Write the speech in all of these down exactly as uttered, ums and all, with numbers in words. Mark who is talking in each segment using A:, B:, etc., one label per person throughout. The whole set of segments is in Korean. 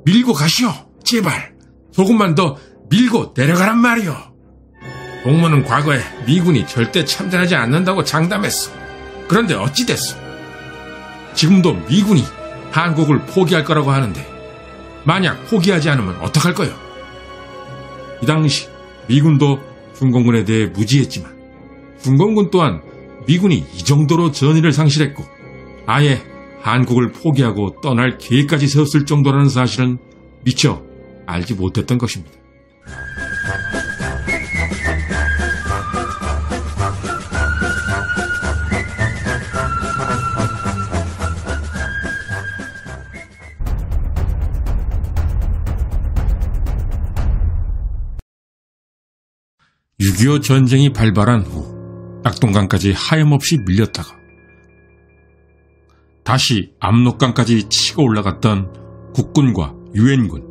A: 밀고 가시오. 제발 조금만 더 밀고 내려가란 말이오. 동무는 과거에 미군이 절대 참전하지 않는다고 장담했어. 그런데 어찌 됐어? 지금도 미군이 한국을 포기할 거라고 하는데 만약 포기하지 않으면 어떡할 거요? 이 당시 미군도 중공군에 대해 무지했지만 중공군 또한 미군이 이 정도로 전의를 상실했고 아예 한국을 포기하고 떠날 계획까지 세웠을 정도라는 사실은 미처 알지 못했던 것입니다. 육이오 전쟁이 발발한 후 낙동강까지 하염없이 밀렸다가 다시 압록강까지 치고 올라갔던 국군과 유엔군.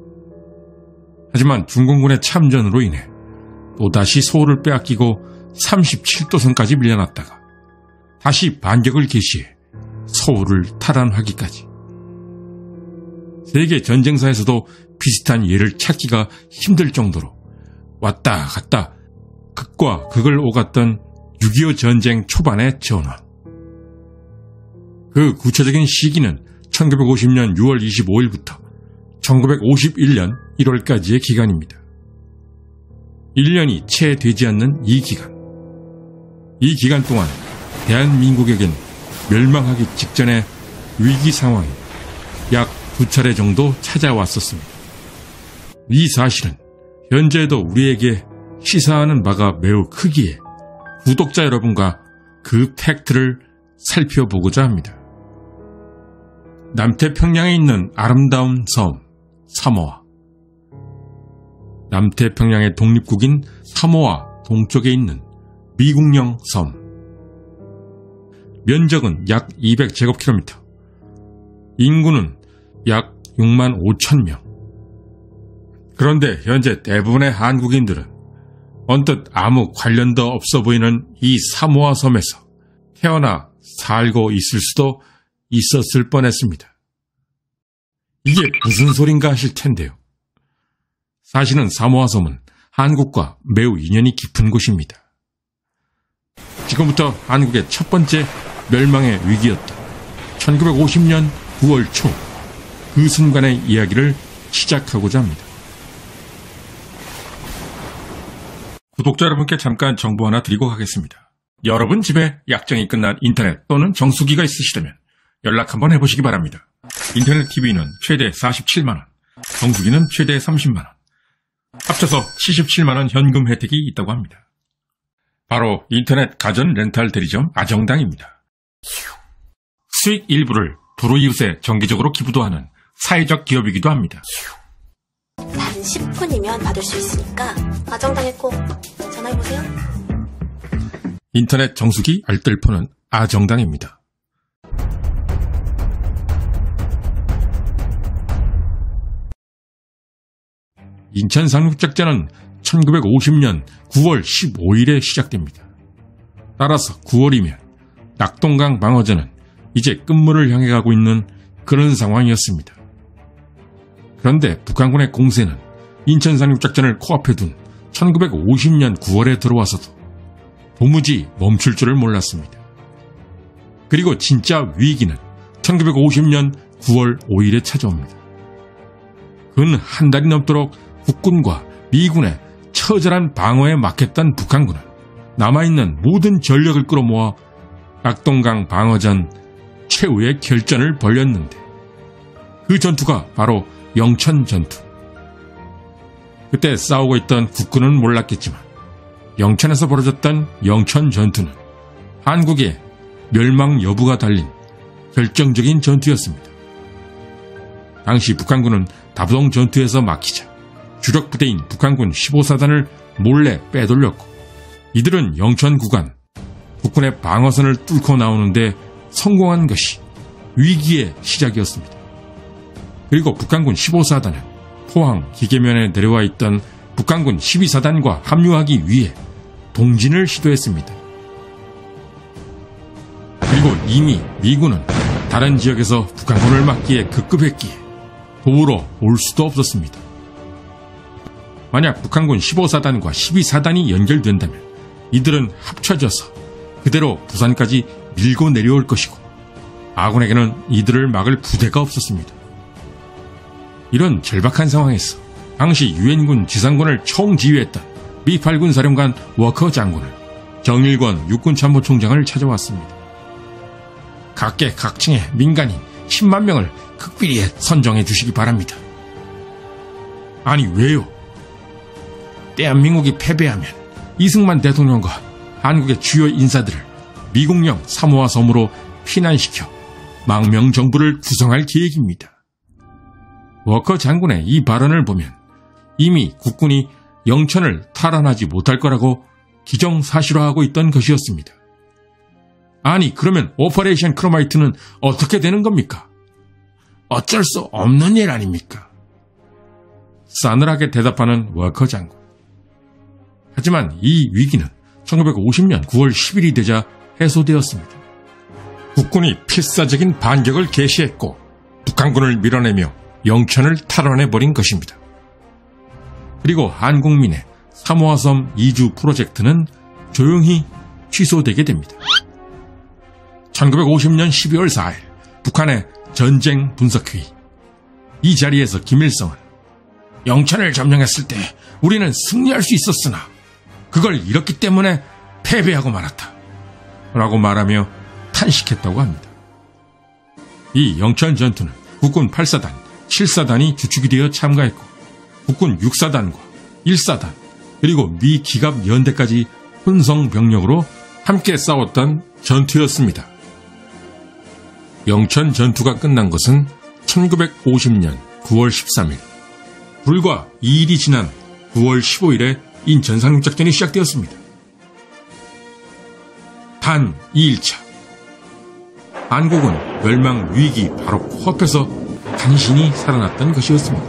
A: 하지만 중공군의 참전으로 인해 또다시 서울을 빼앗기고 삼십칠 도선까지 밀려났다가 다시 반격을 개시해 서울을 탈환하기까지. 세계 전쟁사에서도 비슷한 예를 찾기가 힘들 정도로 왔다 갔다 극과 극을 오갔던 육이오 전쟁 초반의 전황. 그 구체적인 시기는 천구백오십 년 유월 이십오일부터 천구백오십일 년 일월까지의 기간입니다. 일 년이 채 되지 않는 이 기간. 이 기간 동안 대한민국에겐 멸망하기 직전의 위기 상황이 약 두 차례 정도 찾아왔었습니다. 이 사실은 현재도 우리에게 시사하는 바가 매우 크기에 구독자 여러분과 그 팩트를 살펴보고자 합니다. 남태평양에 있는 아름다운 섬 사모아. 남태평양의 독립국인 사모아 동쪽에 있는 미국령 섬. 면적은 약 이백 제곱킬로미터. 인구는 약 육만 오천 명. 그런데 현재 대부분의 한국인들은 언뜻 아무 관련도 없어 보이는 이 사모아 섬에서 태어나 살고 있을 수도 있었을 뻔했습니다. 이게 무슨 소린가 하실 텐데요. 사실은 사모아 섬은 한국과 매우 인연이 깊은 곳입니다. 지금부터 한국의 첫 번째 멸망의 위기였던 천구백오십 년 구월 초 그 순간의 이야기를 시작하고자 합니다. 구독자 여러분께 잠깐 정보 하나 드리고 가겠습니다. 여러분 집에 약정이 끝난 인터넷 또는 정수기가 있으시다면 연락 한번 해보시기 바랍니다. 인터넷 티비는 최대 사십칠만 원, 정수기는 최대 삼십만 원, 합쳐서 칠십칠만 원 현금 혜택이 있다고 합니다. 바로 인터넷 가전 렌탈 대리점 아정당입니다. 수익 일부를 불우이웃에 정기적으로 기부도 하는 사회적 기업이기도 합니다.
B: 단 십 분이면 받을 수 있으니까 아정당에 꼭 전화해보세요.
A: 인터넷 정수기 알뜰폰은 아정당입니다. 인천 상륙작전은 천구백오십 년 구월 십오일에 시작됩니다. 따라서 구월이면 낙동강 방어전은 이제 끝물을 향해 가고 있는 그런 상황이었습니다. 그런데 북한군의 공세는 인천 상륙작전을 코앞에 둔 천구백오십 년 구월에 들어와서도 도무지 멈출 줄을 몰랐습니다. 그리고 진짜 위기는 천구백오십 년 구월 오일에 찾아옵니다. 근 한 달이 넘도록 국군과 미군의 처절한 방어에 막혔던 북한군은 남아있는 모든 전력을 끌어모아 낙동강 방어전 최후의 결전을 벌였는데 그 전투가 바로 영천 전투. 그때 싸우고 있던 국군은 몰랐겠지만 영천에서 벌어졌던 영천 전투는 한국의 멸망 여부가 달린 결정적인 전투였습니다. 당시 북한군은 다부동 전투에서 막히자 주력 부대인 북한군 십오 사단을 몰래 빼돌렸고 이들은 영천 구간 국군의 방어선을 뚫고 나오는데 성공한 것이 위기의 시작이었습니다. 그리고 북한군 십오 사단은 포항 기계면에 내려와 있던 북한군 십이 사단과 합류하기 위해 동진을 시도했습니다. 그리고 이미 미군은 다른 지역에서 북한군을 막기에 급급했기에 도우러 올 수도 없었습니다. 만약 북한군 십오 사단과 십이 사단이 연결된다면 이들은 합쳐져서 그대로 부산까지 밀고 내려올 것이고 아군에게는 이들을 막을 부대가 없었습니다. 이런 절박한 상황에서 당시 유엔군 지상군을 총지휘했던 미 팔 군 사령관 워커 장군은 정일권 육군참모총장을 찾아왔습니다. 각계각층의 민간인 십만 명을 극비리에 선정해 주시기 바랍니다. 아니 왜요? 대한민국이 패배하면 이승만 대통령과 한국의 주요 인사들을 미국령 사모아 섬으로 피난시켜 망명정부를 구성할 계획입니다. 워커 장군의 이 발언을 보면 이미 국군이 영천을 탈환하지 못할 거라고 기정사실화하고 있던 것이었습니다. 아니 그러면 오퍼레이션 크로마이트는 어떻게 되는 겁니까? 어쩔 수 없는 일 아닙니까? 싸늘하게 대답하는 워커 장군. 하지만 이 위기는 천구백오십 년 구월 십일이 되자 해소되었습니다. 국군이 필사적인 반격을 개시했고 북한군을 밀어내며 영천을 탈환해버린 것입니다. 그리고 한국민의 사모아섬 이주 프로젝트는 조용히 취소되게 됩니다. 천구백오십 년 십이월 사일 북한의 전쟁 분석회의. 이 자리에서 김일성은 영천을 점령했을 때 우리는 승리할 수 있었으나 그걸 잃었기 때문에 패배하고 말았다 라고 말하며 탄식했다고 합니다. 이 영천 전투는 국군 팔 사단, 칠 사단이 주축이 되어 참가했고 국군 육 사단과 일 사단 그리고 미 기갑 연대까지 혼성 병력으로 함께 싸웠던 전투였습니다. 영천 전투가 끝난 것은 천구백오십 년 구월 십삼일, 불과 이 일이 지난 구월 십오일에 인천 상륙작전이 시작되었습니다. 단 이 일차, 한국은 멸망 위기 바로 코앞에서 간신히 살아났던 것이었습니다.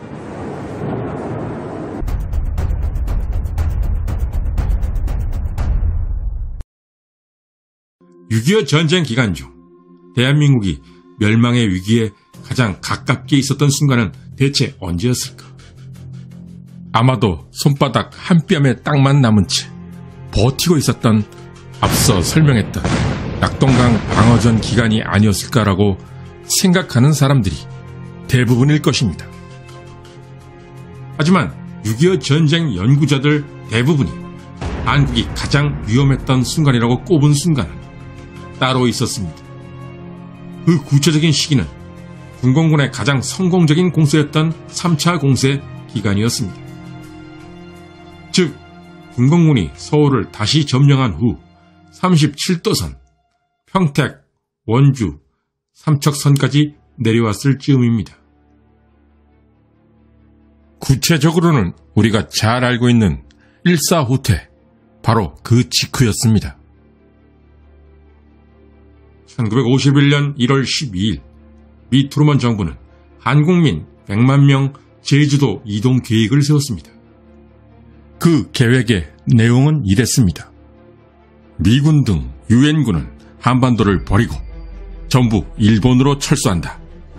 A: 육이오 전쟁 기간 중 대한민국이 멸망의 위기에 가장 가깝게 있었던 순간은 대체 언제였을까? 아마도 손바닥 한 뼘의 땅만 남은 채 버티고 있었던 앞서 설명했던 낙동강 방어전 기간이 아니었을까라고 생각하는 사람들이 대부분일 것입니다. 하지만 육이오 전쟁 연구자들 대부분이 한국이 가장 위험했던 순간이라고 꼽은 순간은 따로 있었습니다. 그 구체적인 시기는 군공군의 가장 성공적인 공세였던 삼 차 공세 기간이었습니다. 즉, 군공군이 서울을 다시 점령한 후 삼십칠 도선, 평택, 원주, 삼척선까지 내려왔을 즈음입니다. 구체적으로는 우리가 잘 알고 있는 일사후퇴, 바로 그 직후였습니다. 천구백오십일 년 일월 십이일 미 트루먼 정부는 한국민 백만 명 제주도 이동 계획을 세웠습니다. 그 계획의 내용은 이랬습니다. 미군 등 유엔군은 한반도를 버리고 전부 일본으로 철수한다.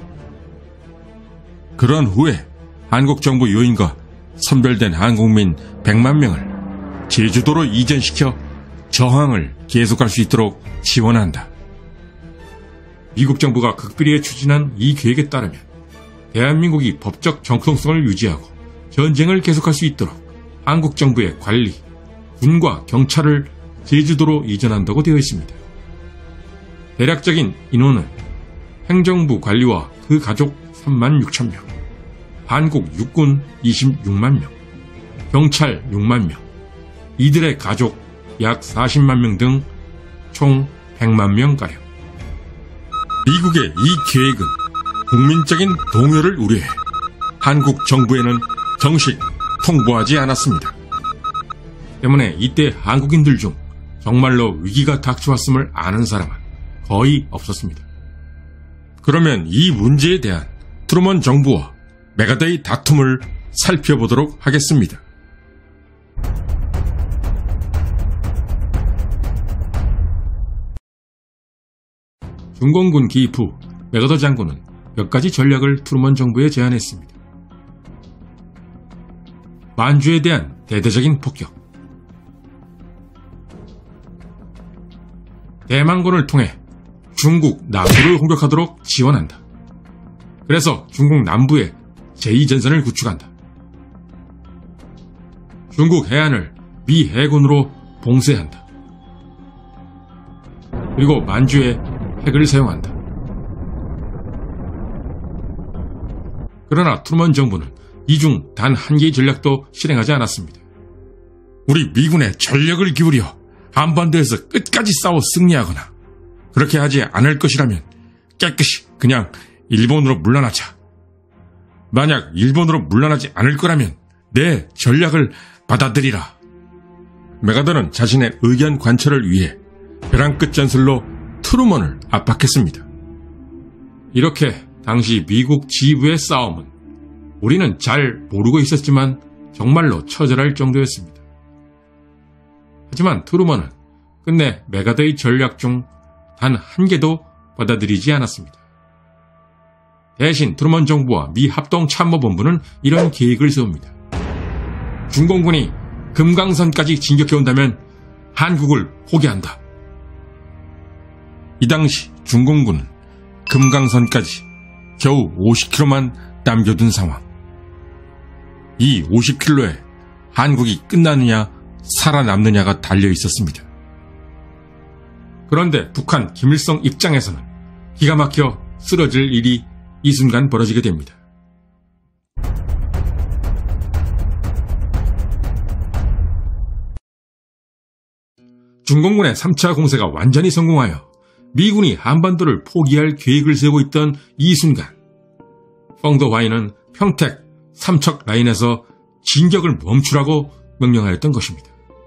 A: 그런 후에 한국 정부 요인과 선별된 한국민 백만 명을 제주도로 이전시켜 저항을 계속할 수 있도록 지원한다. 미국 정부가 극비리에 추진한 이 계획에 따르면 대한민국이 법적 정통성을 유지하고 전쟁을 계속할 수 있도록 한국 정부의 관리, 군과 경찰을 제주도로 이전한다고 되어 있습니다. 대략적인 인원은 행정부 관리와 그 가족 삼만 육천 명, 한국 육군 이십육만 명, 경찰 육만 명, 이들의 가족 약 사십만 명 등 총 백만 명가량. 미국의 이 계획은 국민적인 동요를 우려해 한국 정부에는 정식 통보하지 않았습니다. 때문에 이때 한국인들 중 정말로 위기가 닥쳐왔음을 아는 사람은 거의 없었습니다. 그러면 이 문제에 대한 트루먼 정부와 메가데이 다툼을 살펴보도록 하겠습니다. 중공군 기입 후 메가더 장군은 몇 가지 전략을 트루먼 정부에 제안했습니다. 만주에 대한 대대적인 폭격, 대만군을 통해 중국 남부를 공격하도록 지원한다. 그래서 중국 남부에 제이 전선을 구축한다. 중국 해안을 미 해군으로 봉쇄한다. 그리고 만주에 핵을 사용한다. 그러나 트루먼 정부는 이 중 단 한 개의 전략도 실행하지 않았습니다. 우리 미군에 전력을 기울여 한반도에서 끝까지 싸워 승리하거나 그렇게 하지 않을 것이라면 깨끗이 그냥 일본으로 물러나자. 만약 일본으로 물러나지 않을 거라면 내 전략을 받아들이라. 메가더는 자신의 의견 관철을 위해 벼랑 끝 전술로 트루먼을 압박했습니다. 이렇게 당시 미국 지휘부의 싸움은 우리는 잘 모르고 있었지만 정말로 처절할 정도였습니다. 하지만 트루먼은 끝내 메가더의 전략 중 단 한 개도 받아들이지 않았습니다. 대신 트루먼 정부와 미 합동참모본부는 이런 계획을 세웁니다. 중공군이 금강선까지 진격해온다면 한국을 포기한다. 이 당시 중공군은 금강선까지 겨우 오십 킬로미터만 남겨둔 상황. 이 오십 킬로미터에 한국이 끝나느냐 살아남느냐가 달려 있었습니다. 그런데 북한 김일성 입장에서는 기가 막혀 쓰러질 일이 이 순간 벌어지게 됩니다. 중공군의 삼 차 공세가 완전히 성공하여 미군이 한반도를 포기할 계획을 세우고 있던 이 순간, 펑더화이는 평택 삼척 라인에서 진격을 멈추라고 명령하였던 것입니다.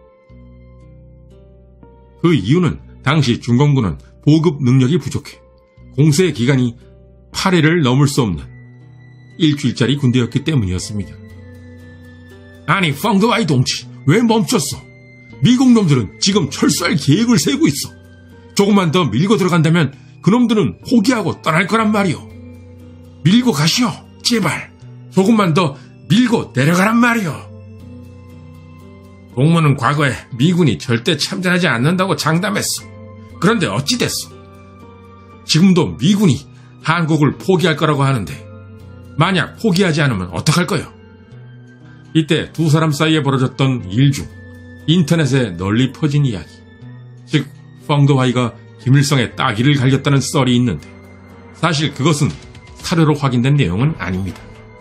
A: 그 이유는 당시 중공군은 보급 능력이 부족해 공세 기간이 팔 일을 넘을 수 없는 일주일짜리 군대였기 때문이었습니다. 아니, 펑더화이 동지, 왜 멈췄어? 미국 놈들은 지금 철수할 계획을 세우고 있어. 조금만 더 밀고 들어간다면 그놈들은 포기하고 떠날 거란 말이오. 밀고 가시오. 제발. 조금만 더 밀고 내려가란 말이오. 동무는 과거에 미군이 절대 참전하지 않는다고 장담했어. 그런데 어찌 됐어? 지금도 미군이 한국을 포기할 거라고 하는데 만약 포기하지 않으면 어떡할 거요? 이때 두 사람 사이에 벌어졌던 일 중 인터넷에 널리 퍼진 이야기, 즉 펑더화이가 김일성의 따귀를 갈겼다는 썰이 있는데 사실 그것은 사료로 확인된 내용은 아닙니다.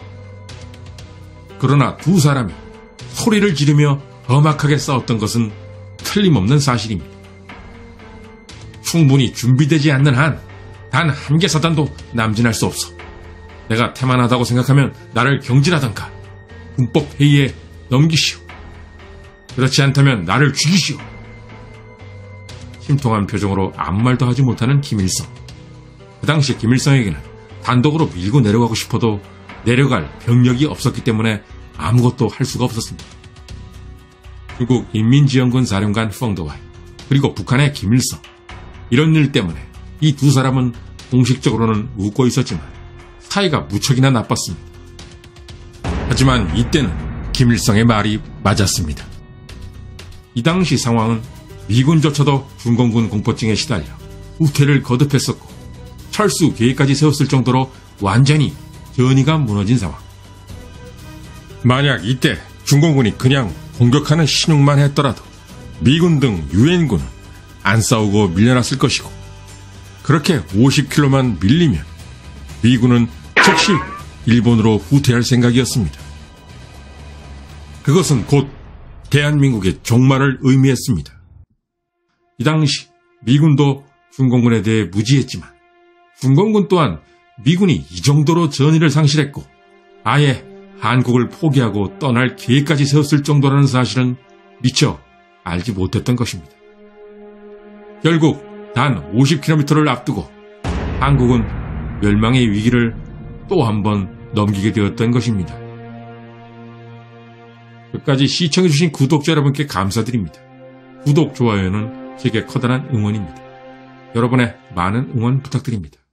A: 그러나 두 사람이 소리를 지르며 험악하게 싸웠던 것은 틀림없는 사실입니다. 충분히 준비되지 않는 한 단 한 개 사단도 남진할 수 없어. 내가 태만하다고 생각하면 나를 경질하던가 군법 회의에 넘기시오. 그렇지 않다면 나를 죽이시오. 심통한 표정으로 아무 말도 하지 못하는 김일성. 그 당시 김일성에게는 단독으로 밀고 내려가고 싶어도 내려갈 병력이 없었기 때문에 아무것도 할 수가 없었습니다. 중국 인민지원군 사령관 펑더화이, 그리고 북한의 김일성, 이런 일 때문에 이 두 사람은 공식적으로는 웃고 있었지만 사이가 무척이나 나빴습니다. 하지만 이때는 김일성의 말이 맞았습니다. 이 당시 상황은 미군조차도 중공군 공포증에 시달려 후퇴를 거듭했었고 철수 계획까지 세웠을 정도로 완전히 전의가 무너진 상황. 만약 이때 중공군이 그냥 공격하는 신용만 했더라도 미군 등 유엔군은 안 싸우고 밀려났을 것이고, 그렇게 오십 킬로미터만 밀리면 미군은 즉시 일본으로 후퇴할 생각이었습니다. 그것은 곧 대한민국의 종말을 의미했습니다. 이 당시 미군도 중공군에 대해 무지했지만 중공군 또한 미군이 이 정도로 전의를 상실했고 아예 한국을 포기하고 떠날 계획까지 세웠을 정도라는 사실은 미처 알지 못했던 것입니다. 결국 단 오십 킬로미터를 앞두고 한국은 멸망의 위기를 또 한 번 넘기게 되었던 것입니다. 끝까지 시청해주신 구독자 여러분께 감사드립니다. 구독, 좋아요는 제게 커다란 응원입니다. 여러분의 많은 응원 부탁드립니다.